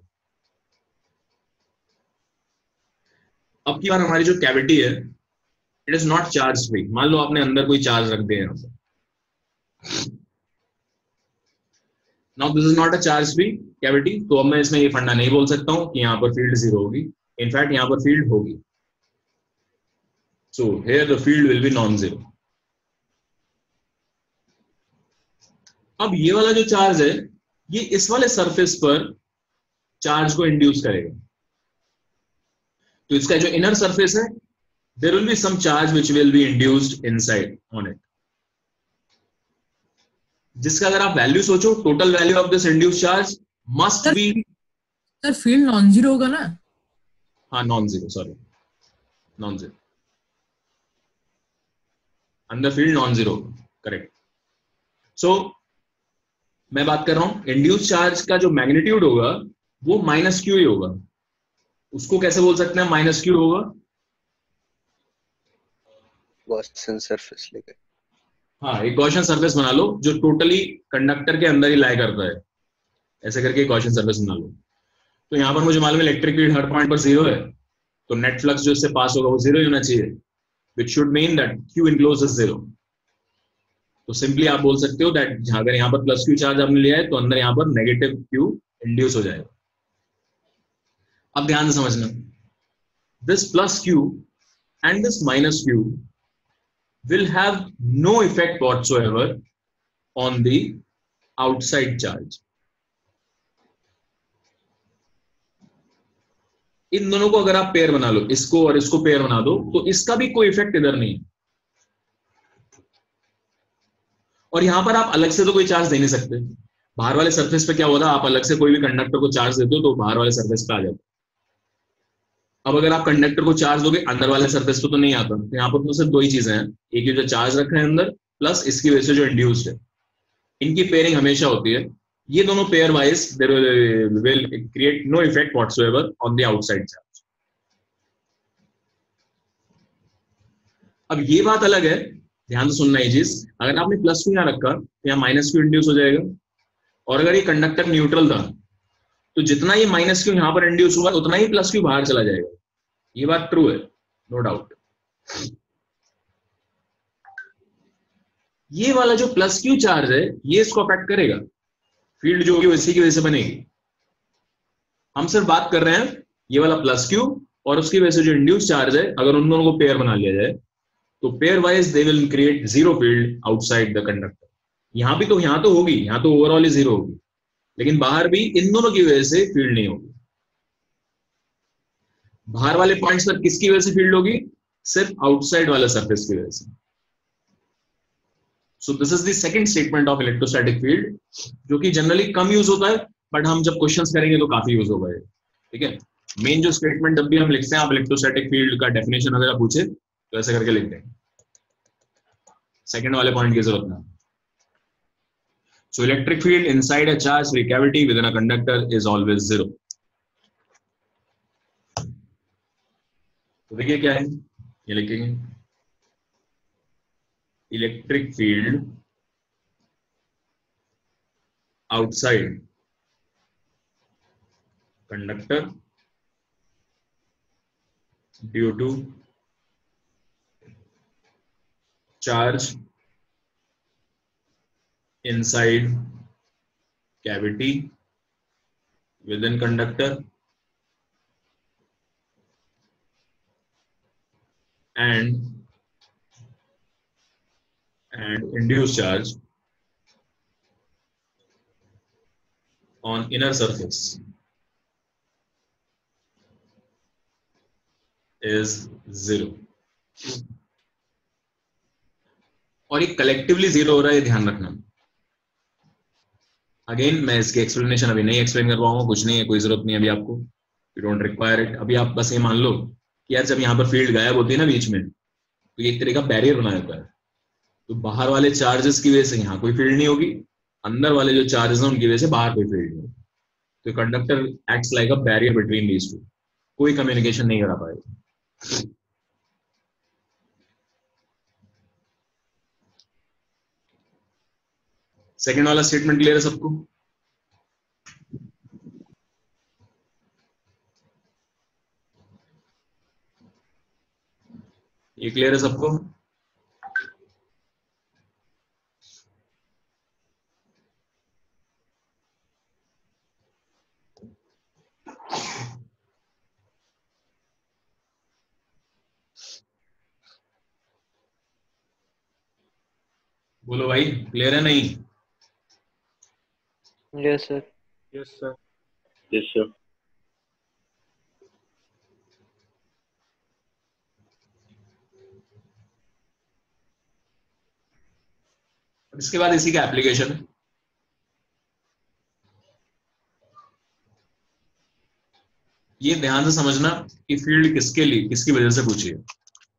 अब की बार हमारी जो कैविटी है it is not charge free. मान लो आपने अंदर कोई चार्ज रख दिया यहां पर, now this is not a charge free cavity, तो अब मैं इसमें ये फंडा नहीं बोल सकता हूं कि यहां पर फील्ड जीरो होगी। इनफैक्ट यहां पर फील्ड होगी, so here the field will be non zero. अब ये वाला जो चार्ज है ये इस वाले सरफेस पर चार्ज को इंड्यूस करेगा, तो इसका जो इनर सरफेस है there will be some charge which will be induced inside on it, जिसका अगर आप वैल्यू सोचो, total value of this induced charge must be, sir field non zero होगा ना? हाँ non zero, sorry non zero, अंदर field non zero, correct. So मैं बात कर रहा हूं इंड्यूस चार्ज का जो मैग्नीट्यूड होगा वो माइनस क्यू ही होगा। उसको कैसे बोल सकते हैं माइनस क्यू होगा? गॉसियन सरफेस लेके, हाँ एक गॉसियन सरफेस बना लो जो टोटली कंडक्टर के अंदर ही लाई करता है, ऐसे करके गॉसियन सरफेस बना लो। तो यहां पर मुझे मालूम है इलेक्ट्रिक फील्ड हर पॉइंट पर जीरो है, तो नेट फ्लक्स जो इससे पास होगा वो जीरो ही होना चाहिए, which should mean that Q enclosed is zero। तो सिंपली आप बोल सकते हो दैट अगर यहाँ पर प्लस क्यू चार्ज आपने लिया है तो अंदर यहाँ पर नेगेटिव क्यू इंड्यूस हो जाएगा। अब ध्यान से समझना, this plus Q and this minus Q will have no effect whatsoever on the outside charge। इन दोनों को अगर आप पेयर बना लो, इसको और इसको पेयर बना दो, तो इसका भी कोई इफेक्ट इधर नहीं है। और यहां पर आप अलग से तो कोई चार्ज दे नहीं सकते। बाहर वाले सरफेस पे क्या होता है, आप अलग से कोई भी कंडक्टर को चार्ज देते हो तो बाहर वाले सरफेस पे आ जाता है। अब अगर आप कंडक्टर को चार्ज दोगे अंदर वाले सरफेस पे तो नहीं आता। तो यहाँ पर तो सिर्फ दो ही चीजें हैं, एक ये जो चार्ज रखा है अंदर प्लस इसकी वजह से जो इंड्यूस्ड है, इनकी पेयरिंग हमेशा होती है। ये दोनों pairwise there will create no effect whatsoever on the outside charge. अब ये बात अलग है, ध्यान से सुनना ये चीज, अगर आपने प्लस क्यू यहाँ रखा तो यहाँ माइनस क्यू इंड्यूस हो जाएगा, और अगर ये कंडक्टर न्यूट्रल था तो जितना ये माइनस क्यू यहाँ पर इंड्यूस हुआ उतना ही प्लस क्यू बाहर चला जाएगा। ये बात ट्रू है, नो डाउट। ये वाला जो प्लस क्यू चार्ज है ये इसको अफेक्ट करेगा, फील्ड जो होगी इसी की वजह से बनेगी। हम सिर्फ बात कर रहे हैं ये वाला प्लस क्यू और उसकी वजह से जो इंड्यूस चार्ज है, अगर उन दोनों को पेयर बना लिया जाए तो pairwise they will create zero field outside the conductor. यहां भी तो यहां तो होगी, यहां तो ओवरऑल ही जीरो होगी, लेकिन बाहर भी इन दोनों की वजह से फील्ड नहीं होगी। बाहर वाले पॉइंट्स पर किसकी वजह से फील्ड होगी? सिर्फ आउटसाइड वाले सरफेस की वजह से। So this is the second statement of electrostatic field, जो कि जनरली कम यूज होता है बट हम जब क्वेश्चंस करेंगे तो काफी यूज होगा ये, ठीक है। मेन जो स्टेटमेंट जब भी हम लिखते हैं, आप इलेक्ट्रोस्टैटिक फील्ड का डेफिनेशन अगर आप पूछे तो ऐसे करके लिख देंगे, सेकंड वाले पॉइंट की जरूरत ना। So electric field inside a charge-free cavity within a conductor is always zero. तो देखिए क्या है, ये लिखेंगे electric field outside conductor due to charge inside cavity within conductor and and induced charge on inner surface is zero. और ये collectively zero हो रहा है, ध्यान रखना। अगेन मैं इसके एक्सप्लेनेशन अभी नहीं एक्सप्लेन कर पाऊंगा, कुछ नहीं है, कोई जरूरत नहीं है अभी आपको, यू डोंट रिक्वायर इट। अभी आप बस ये मान लो कि यार जब यहाँ पर फील्ड गायब होती है ना बीच में, तो ये एक तरह का बैरियर बना होता है, तो बाहर वाले चार्जेस की वजह से यहाँ कोई फील्ड नहीं होगी, अंदर वाले जो चार्जेस हैं उनकी वजह से बाहर कोई फील्ड नहीं होगी। तो conductor acts like a barrier between these two, कोई कम्युनिकेशन नहीं करा पाएगा। सेकेंड वाला स्टेटमेंट क्लियर है सबको? ये क्लियर है सबको? बोलो भाई, क्लियर है नहीं? Yes sir. Yes sir. Yes sir. इसके बाद इसी का एप्लीकेशन है। ये ध्यान से समझना कि फील्ड किसके लिए, किसकी वजह से पूछी है।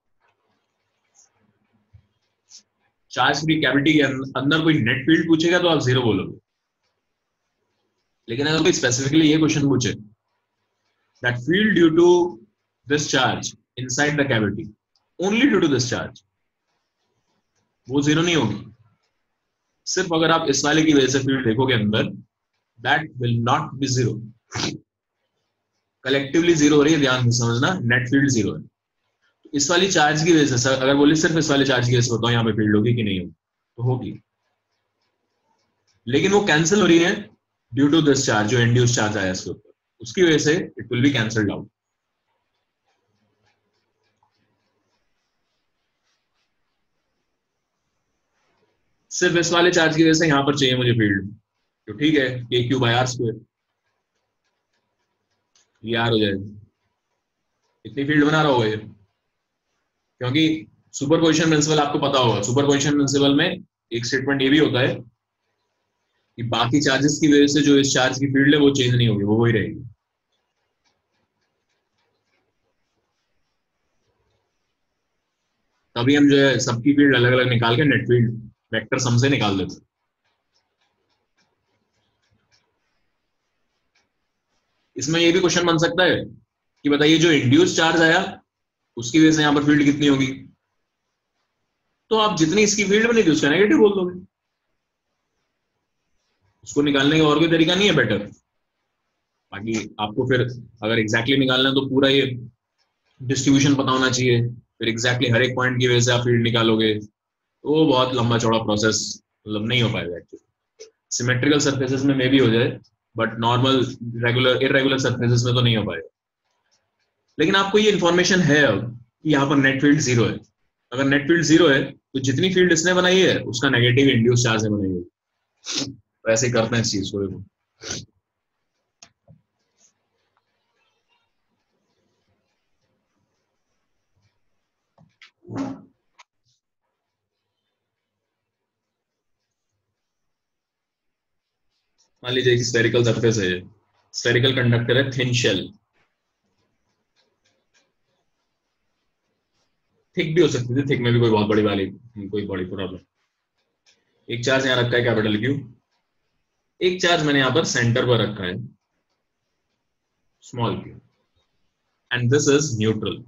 चार्ज फ्री कैविटी के अंदर कोई नेट फील्ड पूछेगा तो आप जीरो बोलोगे, लेकिन अगर कोई स्पेसिफिकली ये क्वेश्चन पूछे that field due to this charge inside the cavity only due to this charge, वो जीरो नहीं होगी। सिर्फ अगर आप इस वाले की वजह से फील्ड देखोगे अंदर, that will not be zero. Collectively zero हो रही है, ध्यान से समझना, नेट फील्ड जीरो है। तो इस वाली चार्ज की वजह से अगर बोले सिर्फ इस वाले चार्ज की वजह से बताओ यहाँ पे फील्ड होगी कि नहीं होगी, तो होगी, लेकिन वो कैंसिल हो रही है ड्यू टू दिस चार्ज, जो इंड्यूस चार्ज आया इसके ऊपर, उसकी वजह से it will be cancelled out. सिर्फ इस वाले चार्ज की वजह से यहां पर चाहिए मुझे फील्ड, तो ठीक है, k Q by r square, ये आर हो जाएगा, इतनी फील्ड बना रहा होगा ये, क्योंकि सुपरपोजिशन प्रिंसिपल आपको पता होगा। सुपरपोजिशन प्रिंसिपल में एक स्टेटमेंट ये भी होता है कि बाकी चार्जेस की वजह से जो इस चार्ज की फील्ड है वो चेंज नहीं होगी, वो वही रहेगी। तभी हम जो है सबकी फील्ड अलग अलग निकाल के नेट फील्ड वेक्टर सम से निकाल देते। इसमें ये भी क्वेश्चन बन सकता है कि बताइए जो इंड्यूस चार्ज आया उसकी वजह से यहां पर फील्ड कितनी होगी, तो आप जितनी इसकी फील्ड बनी थी उसका नेगेटिव बोल दोगे, उसको निकालने का और कोई तरीका नहीं है बेटर। बाकी आपको फिर अगर एग्जैक्टली निकालना है तो पूरा ये डिस्ट्रीब्यूशन पता होना चाहिए, फिर एग्जैक्टली हर एक पॉइंट की वजह से आप फील्ड निकालोगे, तो वो बहुत लंबा चौड़ा प्रोसेस, मतलब नहीं हो पाएगा एक्चुअली। सिमेट्रिकल सरफेसेस में मे भी हो जाए, but normal regular irregular surfaces में तो नहीं हो पाएगा। लेकिन आपको ये इन्फॉर्मेशन है अब कि यहाँ पर नेट फील्ड जीरो है। अगर नेट फील्ड जीरो है तो जितनी फील्ड इसने बनाई है उसका नेगेटिव इंड्यूस चार्ज ने बनाई है। तो ऐसे करते हैं इस चीज को, देखो मान लीजिए कि स्फेरिकल सरफेस है, स्फेरिकल कंडक्टर है, थिन शेल, थिक भी हो सकती थी, थिक में भी कोई बहुत बड़ी वाली कोई बड़ी प्रॉब्लम। एक चार्ज यहाँ रखा है कैपिटल क्यू, एक चार्ज मैंने यहाँ पर सेंटर पर रखा है small Q, and this is neutral.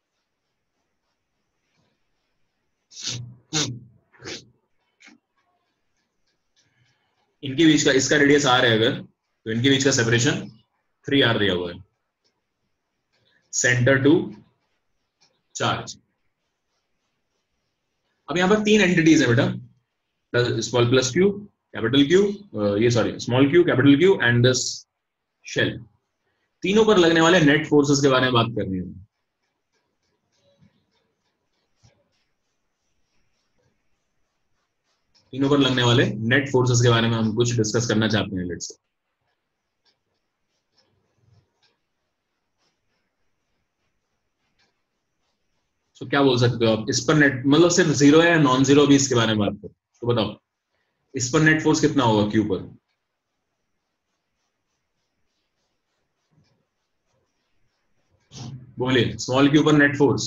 इनके बीच का, इसका रेडियस आर है अगर, तो इनके बीच का सेपरेशन थ्री आर दिया हुआ है, सेंटर टू चार्ज। अब यहां पर तीन एंटिटीज है बेटा, small plus Q, capital Q, ये sorry small Q, capital Q and this shell. तीनों पर लगने वाले नेट फोर्सेस के बारे में बात करनी है। तीनों पर लगने वाले नेट फोर्सेस के बारे में हम कुछ डिस्कस करना चाहते हैं। लेट्स से तो क्या बोल सकते हो आप इस पर नेट, मतलब सिर्फ जीरो है या नॉन जीरो भी इसके बारे में बात करो तो बताओ इस पर नेट फोर्स कितना होगा क्यू पर? बोलिए, स्मॉल क्यू पर net force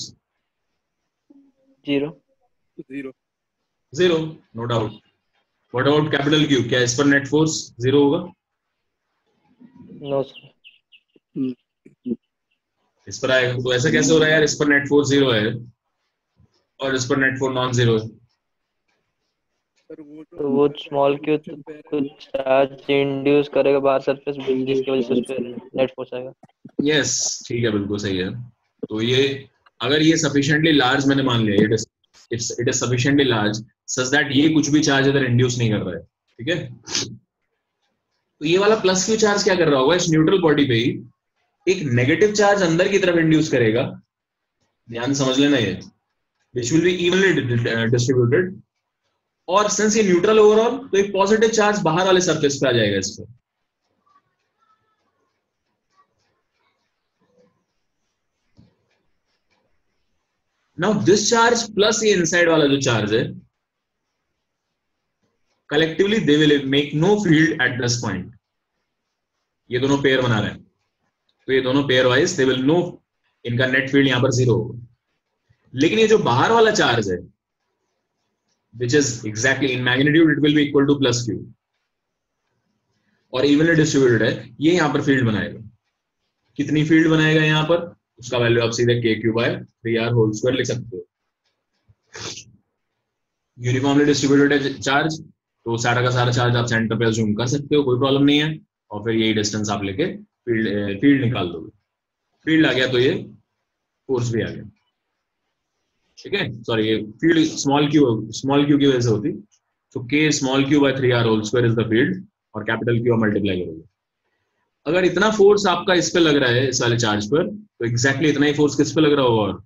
zero zero zero, no doubt. What about capital Q, क्या इस पर नेट फोर्स जीरो होगा? No sir. इस पर आएगा तो ऐसा कैसे हो रहा है यार, इस पर नेट फोर्स जीरो है और इस पर नेट फोर्स नॉन जीरो है? सर वो जो तो वो स्मॉल क्यू कुछ चार्ज इंड्यूस करेगा बाहर सरफेस, जिसकी वजह से उस पे नेट फोर्स आएगा। यस ठीक है, बिल्कुल सही है। तो ये अगर ये सफिशिएंटली लार्ज मैंने मान लिया, it is it's it is sufficiently large such that ये कुछ भी चार्ज इधर इंड्यूस नहीं कर रहा है, ठीक है। तो ये वाला प्लस क्यू चार्ज क्या कर रहा होगा, इस न्यूट्रल बॉडी पे ही एक नेगेटिव चार्ज अंदर की तरफ इंड्यूस करेगा, ध्यान समझ लेना ये, which will be evenly distributed, और सिंस ये न्यूट्रल ओवरऑल तो एक पॉजिटिव चार्ज बाहर वाले सरफेस पे आ जाएगा इस पर। नाउ दिस चार्ज प्लस ये इनसाइड वाला जो चार्ज है, collectively they will make no field at this point. ये दोनों पेयर बना रहे हैं तो ये दोनों pairwise they will no, इनका नेट फील्ड यहां पर जीरो होगा। लेकिन ये जो बाहर वाला चार्ज है which is exactly in magnitude it will be equal to plus q और evenly distributed है, ये यहां पर फील्ड बनाएगा। कितनी फील्ड बनाएगा यहां पर, उसका वैल्यू आप सीधे k q by three r whole square लिख सकते हो। यूनिफॉर्मली डिस्ट्रीब्यूटेड है चार्ज, तो सारा का सारा चार्ज आप सेंटर पे अज्यूम कर सकते हो, कोई प्रॉब्लम नहीं है, और फिर यही डिस्टेंस आप लेके फील्ड फील्ड निकाल दोगे। फील्ड आ गया तो ये फोर्स भी आ गया, ठीक है। सॉरी, ये field small Q small Q की वजह से होती, तो k small Q by three r whole square is the field, और कैपिटल क्यू मल्टीप्लाई करोगे। अगर इतना फोर्स आपका इस पे लग रहा है इस वाले चार्ज पर, तो एग्जैक्टली इतना ही फोर्स किस पे लग रहा होगा, और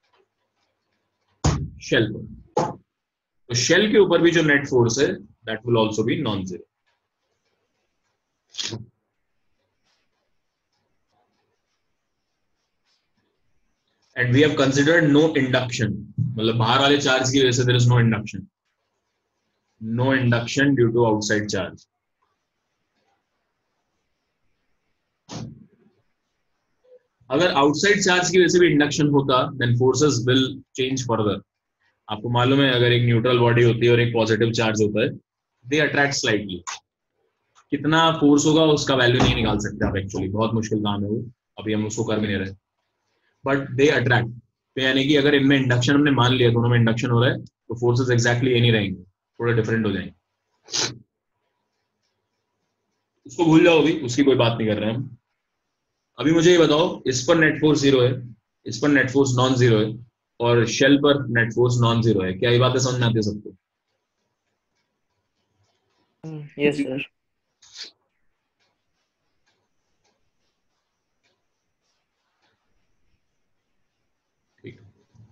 शेल पर। तो शेल के ऊपर भी जो नेट फोर्स है that will also be non zero. And we have considered no induction, मतलब बाहर वाले चार्ज की वजह से there is no induction, no induction due to outside charge। अगर आउटसाइड चार्ज की वजह से भी इंडक्शन होता then forces will change further। आपको मालूम है अगर एक न्यूट्रल बॉडी होती है और एक पॉजिटिव चार्ज होता है, they attract slightly। कितना फोर्स होगा उसका वैल्यू नहीं निकाल सकते आप एक्चुअली, बहुत मुश्किल काम है वो, अभी हम उसको कर भी नहीं रहे, बट दे अट्रैक्ट। तो यानी कि अगर इनमें इंडक्शन हमने मान लिया, दोनों में इंडक्शन हो रहा है, तो फोर्सेस एग्जैक्टली ये नहीं रहेंगे, थोड़े डिफरेंट हो जाएंगे। उसको भूल जाओ, अभी उसकी कोई बात नहीं कर रहे हैं हम। अभी मुझे ये बताओ, इस पर नेट फोर्स जीरो है, इस पर नेट फोर्स नॉन जीरो है, और शेल पर नेट फोर्स नॉन जीरो है। क्या ये बातें समझ में आती है सबको? Yes sir. ठीक,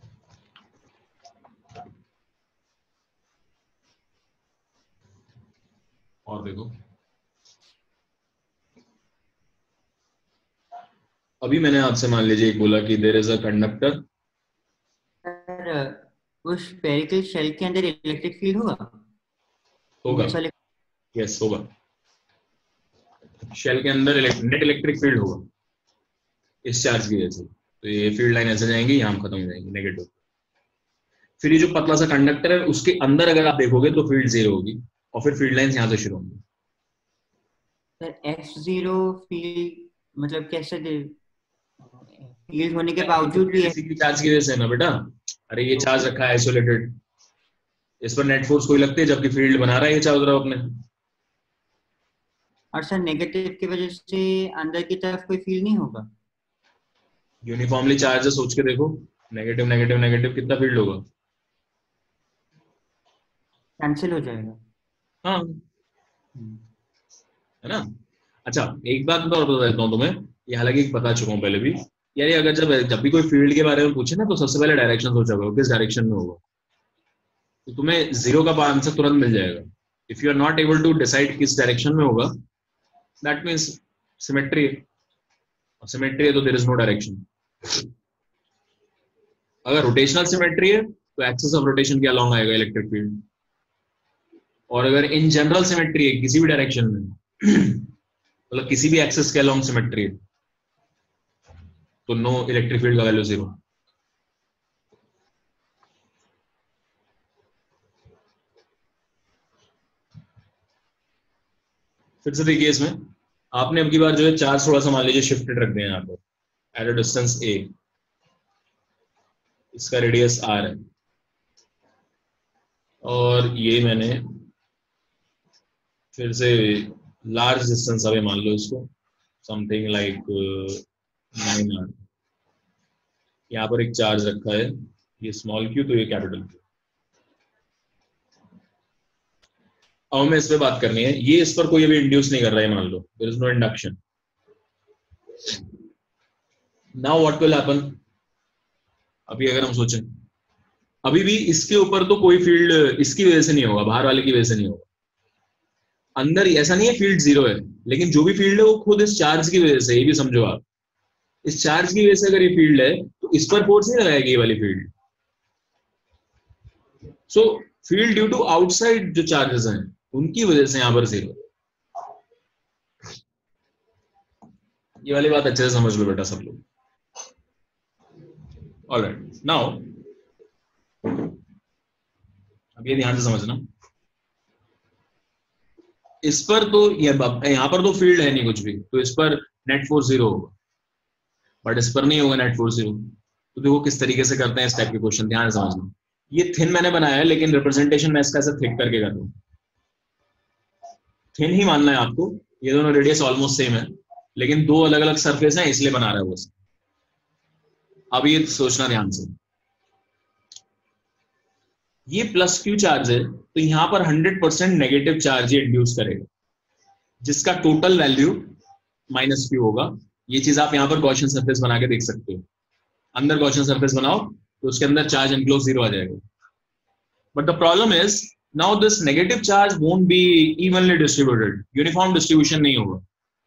और देखो अभी मैंने आपसे मान लीजिए एक बोला कि देयर इज अ कंडक्टर, उस स्फेरिकल शेल के अंदर इलेक्ट्रिक फील्ड होगा होगा, इस वाले- यस होगा। शेल के अंदर नेट इलेक्ट्रिक फील्ड होगा इस चार्ज की वजह से, तो ये फील्ड लाइन ऐसे जाएंगी, यहाँ खत्म हो जाएंगी नेगेटिव। फिर ये जो पतला सा कंडक्टर है उसके अंदर अगर आप देखोगे तो फील्ड जीरो होगी और फिर फील्ड लाइंस यहाँ से शुरू होंगी। सर एफ जीरो फील्ड मतलब कैसे दे फील्ड होने के बावजूद भी किसी की चार्ज की वजह से है ना बेटा। अरे ये चार्ज रखा है आइसोलेटेड, इस पर नेट फोर्स कोई लगती है जबकि फील्ड बना रहा है ये चारों तरफ अपने। और सर नेगेटिव की वजह से अंदर की तरफ कोई फील्ड नहीं होगा। यूनिफॉर्मली चार्ज है, सोच के देखो, नेगेटिव नेगेटिव नेगेटिव कितना फील्ड होगा, कैंसिल हो जाएगा। हाँ है ना। अच्छा एक बात और बता देता हूँ तुम्हें, ये हालांकि बता चुका हूँ पहले भी यार, ये अगर जब जब भी कोई फील्ड के बारे में पूछे ना तो सबसे पहले डायरेक्शन सोचा होगा किस डायरेक्शन में होगा, तो तुम्हें जीरो का आंसर तुरंत मिल जाएगा। If you are not able to decide किस डायरेक्शन में होगा दैट मीन्स सिमेट्री है, सिमेट्री है तो देयर इज नो डायरेक्शन। अगर रोटेशनल सिमेट्री है तो एक्सिस ऑफ रोटेशन के अलोंग आएगा इलेक्ट्रिक फील्ड, और अगर इन जनरल सिमेट्री है किसी भी डायरेक्शन में मतलब किसी भी एक्सिस के अलोंग सिमेट्री है तो नो इलेक्ट्रिक फील्ड का वैल्यू जीरो। फिर से देखिए इसमें आपने अब की बार जो है चार्ज थोड़ा सा मान लीजिए शिफ्टेड रख दिया यहाँ पर एट अ डिस्टेंस ए, इसका रेडियस आर है और ये मैंने फिर से लार्ज डिस्टेंस अभी मान लो इसको समथिंग लाइक नाइन आर, यहाँ पर एक चार्ज रखा है, ये स्मॉल क्यू तो ये कैपिटल क्यू। अब हमें इस पे बात करनी है, ये इस पर कोई अभी इंड्यूस नहीं कर रहा है मान लो, there is no induction. Now what will happen, अभी अगर हम सोचें अभी भी इसके ऊपर तो कोई फील्ड इसकी वजह से नहीं होगा, बाहर वाले की वजह से नहीं होगा। अंदर ऐसा नहीं है फील्ड जीरो है, लेकिन जो भी फील्ड है वो खुद इस चार्ज की वजह से, ये भी समझो आप, इस चार्ज की वजह से अगर ये फील्ड है तो इस पर फोर्स नहीं लगाएगी ये वाली field. So field due to outside जो चार्जेस हैं उनकी वजह से यहां पर जीरो। ये वाली बात अच्छे से समझ लो बेटा सब लोग। ऑलराइट नाउ अब ये ध्यान से समझना, इस पर तो यहां पर तो फील्ड है नहीं कुछ भी, तो इस पर नेट फोर्स जीरो होगा, बट इस पर नहीं होगा नेट फोर्स जीरो। तो देखो किस तरीके से करते हैं इस टाइप के क्वेश्चन, ध्यान से समझना। ये थिन मैंने बनाया है लेकिन रिप्रेजेंटेशन मैं इसका ऐसा थिक करके कर रहा हूं, थिन ही मानना है आपको। ये दोनों रेडियस ऑलमोस्ट सेम है लेकिन दो अलग अलग सरफेस हैं इसलिए बना रहा है वो। अब ये सोचना ध्यान से, ये प्लस क्यू चार्ज है तो यहां पर हंड्रेड परसेंट नेगेटिव चार्ज ये इंड्यूस करेगा जिसका टोटल वैल्यू माइनस क्यू होगा। ये चीज आप यहां पर गॉसियन सरफेस बना के देख सकते हो, अंदर गॉसियन सरफेस बनाओ तो उसके अंदर चार्ज एनक्लोज जीरो आ जाएगा। But the problem is now this negative charge won't be evenly distributed, uniform distribution नहीं होगा।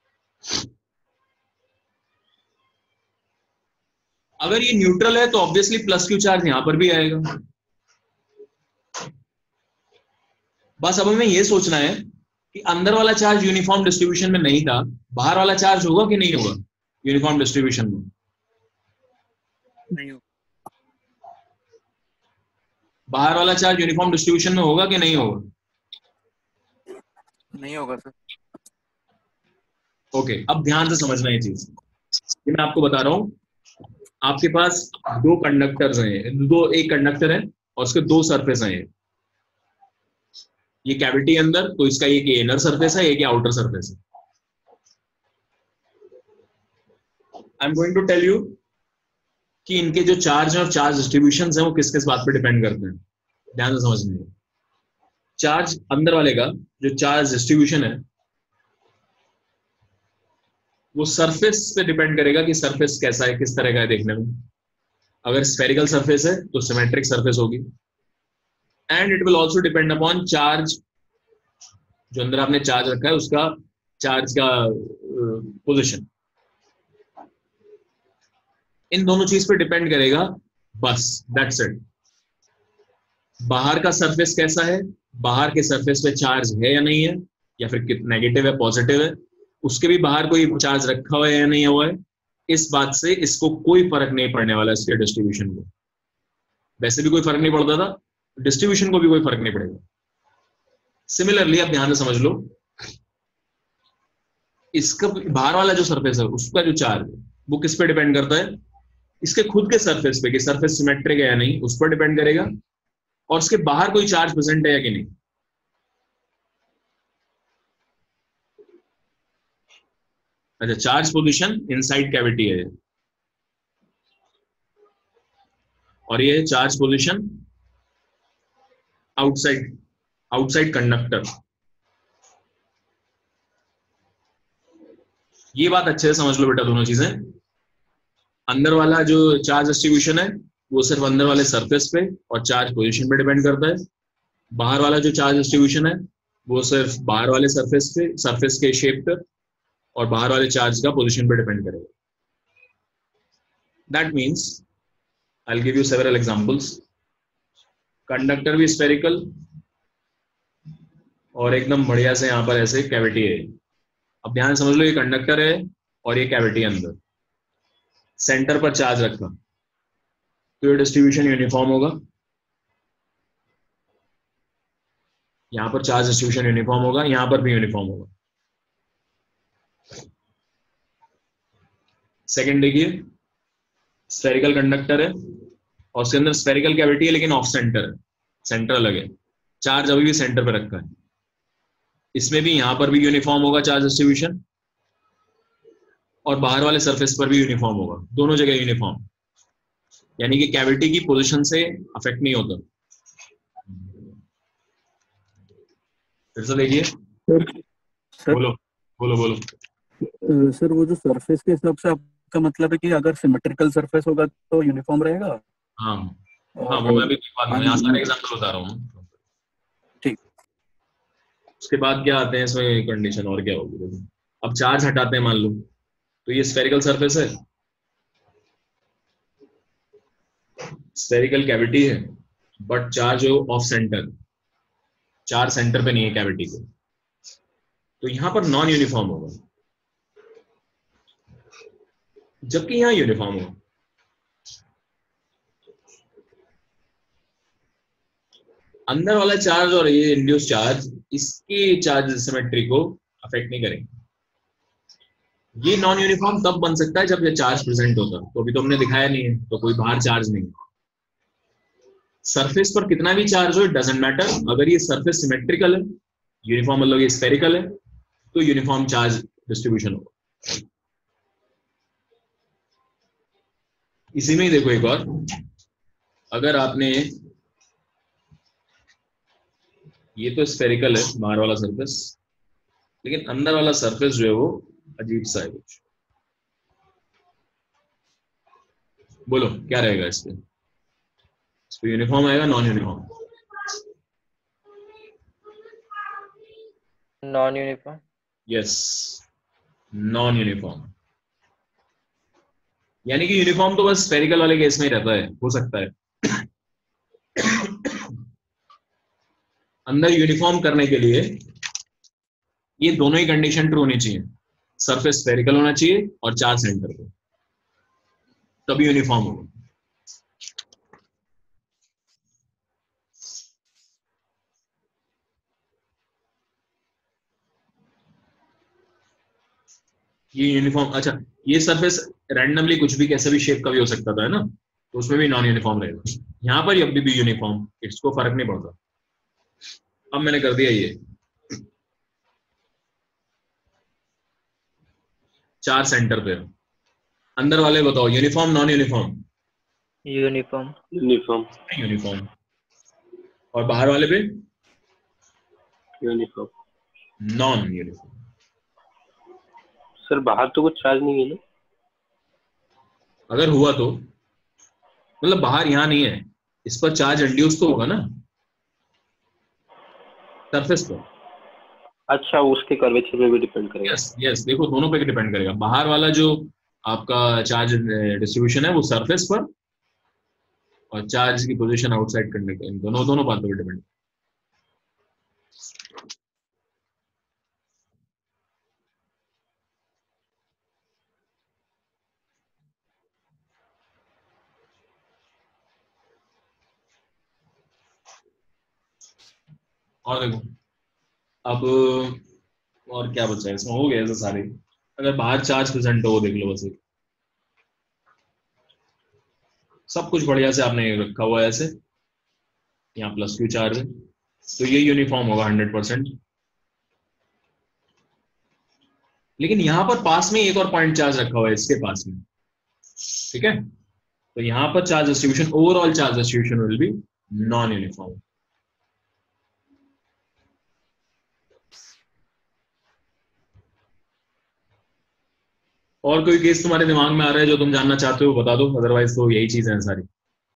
अगर ये न्यूट्रल है तो ऑब्वियसली प्लस क्यू चार्ज यहां पर भी आएगा। बस अब हमें ये सोचना है कि अंदर वाला चार्ज यूनिफॉर्म डिस्ट्रीब्यूशन में नहीं था, बाहर वाला चार्ज होगा कि नहीं होगा यूनिफॉर्म डिस्ट्रीब्यूशन में? नहीं होगा। बाहर वाला चार्ज यूनिफॉर्म डिस्ट्रीब्यूशन में होगा कि नहीं होगा? नहीं होगा सर। ओके okay, अब ध्यान से समझना ये चीज, ये मैं आपको बता रहा हूं। आपके पास दो कंडक्टर्स हैं, दो एक कंडक्टर है और उसके दो सरफेस हैं। ये कैविटी अंदर, तो इसका एक इनर सरफेस है, एक आउटर सरफेस है। I am going to tell you कि इनके जो चार्ज और चार्ज डिस्ट्रीब्यूशन है वो किस किस बात पे डिपेंड करते हैं, ध्यान से समझने। चार्ज अंदर वाले का जो चार्ज डिस्ट्रीब्यूशन है वो सरफेस पे डिपेंड करेगा कि सरफेस कैसा है, किस तरह का है देखने में। अगर स्फेरिकल सरफेस है तो सिमेट्रिक सरफेस होगी। And it will also depend upon charge, जो अंदर आपने चार्ज रखा है उसका चार्ज का पोजीशन, इन दोनों चीज पे डिपेंड करेगा। बस दैट्स इट। बाहर का सरफेस कैसा है, बाहर के सरफेस पे चार्ज है या नहीं है, या फिर नेगेटिव है पॉजिटिव है, उसके भी बाहर कोई चार्ज रखा हुआ है या नहीं हुआ है, इस बात से इसको कोई फर्क नहीं पड़ने वाला इसके डिस्ट्रीब्यूशन को। वैसे भी कोई फर्क नहीं पड़ता था, डिस्ट्रीब्यूशन को भी कोई फर्क नहीं पड़ेगा। सिमिलरली आप ध्यान से समझ लो, इसका बाहर वाला जो सरफेस है उसका जो चार्ज है वो किस पे डिपेंड करता है, इसके खुद के सरफेस पे कि सरफेस सिमेट्रिक है या नहीं, उस पर डिपेंड करेगा, और उसके बाहर कोई चार्ज प्रेजेंट है या कि नहीं। अच्छा, चार्ज पोजीशन इनसाइड कैविटी है और ये है charge position outside outside conductor. ये बात अच्छे से समझ लो बेटा दोनों चीजें। अंदर वाला जो चार्ज डिस्ट्रीब्यूशन है वो सिर्फ अंदर वाले सरफेस पे और चार्ज पोजीशन पे डिपेंड करता है। बाहर वाला जो चार्ज डिस्ट्रीब्यूशन है वो सिर्फ बाहर वाले सरफेस पे, सरफेस के शेप पे और बाहर वाले चार्ज का पोजीशन पे डिपेंड करेगा। That means I will give you several examples. Conductor भी स्फेरिकल और एकदम बढ़िया से यहाँ पर ऐसे कैविटी है। अब ध्यान समझ लो, ये कंडक्टर है और ये कैविटी अंदर, सेंटर पर चार्ज रखा, तो ये डिस्ट्रीब्यूशन यूनिफॉर्म होगा। यहां पर चार्ज डिस्ट्रीब्यूशन यूनिफॉर्म होगा, यहां पर भी यूनिफॉर्म होगा। सेकंड देखिए, स्फेरिकल कंडक्टर है और उसके अंदर स्फेरिकल कैविटी है लेकिन ऑफ सेंटर है, सेंटर अलग है, चार्ज अभी भी सेंटर पर रखा है। इसमें भी यहां पर भी यूनिफॉर्म होगा चार्ज डिस्ट्रीब्यूशन और बाहर वाले सरफेस पर भी यूनिफॉर्म होगा, दोनों जगह यूनिफॉर्म, यानी कि कैविटी की पोजीशन से अफेक्ट नहीं होता। फिर से देखिए, बोलो बोलो बोलो सर वो जो सरफेस के हिसाब से आपका मतलब है कि अगर सिमेट्रिकल सरफेस होगा तो यूनिफॉर्म रहेगा। हाँ हाँ, वो मैं भी यहाँ सारे एग्जांपल बता रहा हूँ। ठीक, उसके बाद क्या आते हैं इसमें कंडीशन, और क्या होगी। अब चार्ज हटाते हैं मान लो, तो ये स्फेरिकल सरफेस है, स्फेरिकल कैविटी है, बट चार्ज हो ऑफ सेंटर, चार्ज सेंटर पे नहीं है कैविटी के, तो यहां पर नॉन यूनिफॉर्म होगा, जबकि यहां यूनिफॉर्म होगा। अंदर वाला चार्ज और ये इंड्यूस चार्ज इसके चार्ज सिमेट्री को अफेक्ट नहीं करेंगे। ये नॉन यूनिफॉर्म तब बन सकता है जब ये चार्ज प्रेजेंट होता है, तो अभी तो हमने दिखाया नहीं है, तो कोई बाहर चार्ज नहीं है। सरफेस पर कितना भी चार्ज हो, इट डजंट मैटर, अगर ये सरफेस सिमेट्रिकल है, यूनिफॉर्म मतलब ये स्फेरिकल है, तो यूनिफॉर्म चार्ज डिस्ट्रीब्यूशन होगा। इसी में ही देखो एक और, अगर आपने, ये तो स्फेरिकल है बाहर वाला सरफेस, लेकिन अंदर वाला सरफेस जो है वो अजीब सा है कुछ, बोलो क्या रहेगा इस पे? इस पे यूनिफॉर्म आएगा, non uniform? Non uniform. Yes, non uniform, यानी कि यूनिफॉर्म तो बस स्फेरिकल वाले केस में ही रहता है, हो सकता है। अंदर यूनिफॉर्म करने के लिए ये दोनों ही कंडीशन ट्रू होनी चाहिए, सरफेस स्फेरिकल होना चाहिए और चार्ज सेंटर पे, तभी यूनिफॉर्म होगा। ये यूनिफॉर्म, अच्छा ये सरफेस रैंडमली कुछ भी कैसे भी शेप का भी हो सकता था, है ना, तो उसमें भी नॉन यूनिफॉर्म रहेगा। यहाँ पर अभी भी यूनिफॉर्म, इसको फर्क नहीं पड़ता। अब मैंने कर दिया ये चार सेंटर पे, अंदर वाले बताओ uniform non uniform? Uniform. Uniform. Uniform. और बाहर वाले पे? यूनिफॉर्म। Non uniform. सर बाहर तो कुछ चार्ज नहीं है ना? अगर हुआ तो मतलब बाहर यहाँ नहीं है, इस पर चार्ज इंड्यूस तो होगा ना सरफेस पर। अच्छा, उसके कर्वेचर पे भी डिपेंड करेगा। यस यस, देखो दोनों पे डिपेंड करेगा। बाहर वाला जो आपका चार्ज डिस्ट्रीब्यूशन है वो सरफेस पर, और चार्ज की पोजीशन आउटसाइड कंडक्टर, इन दोनों दोनों बातों पर डिपेंड। और देखो अब और क्या बचा है इसमें, हो गया ऐसे सारे। अगर बाहर चार्ज प्रेजेंट हो देख लो, बस एक सब कुछ बढ़िया से आपने रखा हुआ है ऐसे, यहाँ प्लस क्यू चार्ज है तो ये यूनिफॉर्म होगा हंड्रेड परसेंट। लेकिन यहां पर पास में एक और पॉइंट चार्ज रखा हुआ है इसके पास में, ठीक है, तो यहां पर charge distribution, overall charge distribution will be non uniform. और कोई केस तुम्हारे दिमाग में आ रहा है जो तुम जानना चाहते हो बता दो, अदरवाइज तो यही चीज है सारी।